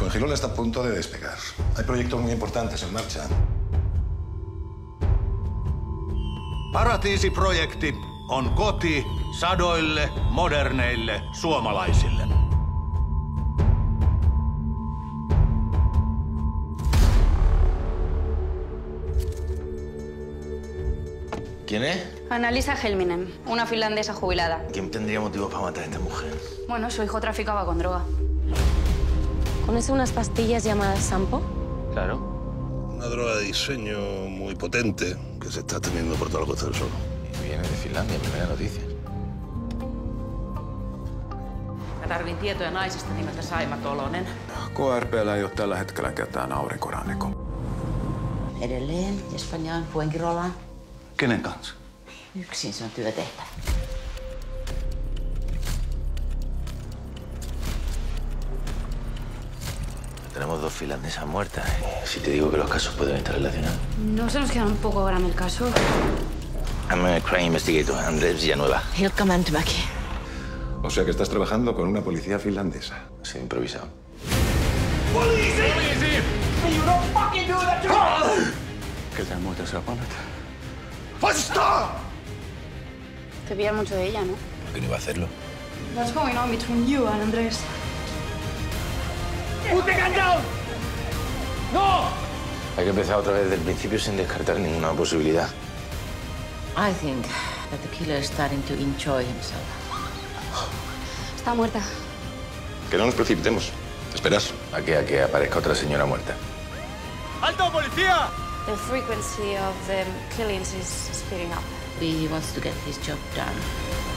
Fuengirola está a punto de despegar. Hay proyectos muy importantes en marcha. Paratiisi-projekti on koti sadoille moderneille suomalaisille. ¿Quién es? Annalisa Helminen, una finlandesa jubilada. ¿Quién tendría motivos para matar a esta mujer? Bueno, su hijo traficaba con droga. ¿Conoce unas pastillas llamadas Sampo? Claro. Una droga de diseño muy potente que se está extendiendo por toda la Costa del Sol. Y viene de Finlandia, primera noticia. Mä tarvin tietoja naisesta nimeltä Saima Tolonen. KRP:llä ei ole tällä hetkellä ketään aurinkoranniko. Edelleen Espanjaan, Fuengirolaan. Kenen kanssa? Yksin se on työtehtävä. Tenemos dos finlandesas muertas. Si te digo que los casos pueden estar relacionados. ¿No se nos queda un poco grande el caso? I'm a crime investigator, Andrés Villanueva. Hilkka Mäntymäki. O sea que estás trabajando con una policía finlandesa. Ha sido improvisado. Ketään muita sä panat? Te pillas mucho de ella, ¿no? ¿Por qué no iba a hacerlo? What's going on between you and Andrés? Hay que empezar otra vez desde el principio sin descartar ninguna posibilidad. I think that the killer is starting to enjoy himself. Está muerta. Que no nos precipitemos. ¿Esperas? A que aparezca otra señora muerta. ¡Alto, policía! The frequency of the killings is speeding up. He wants to get his job done.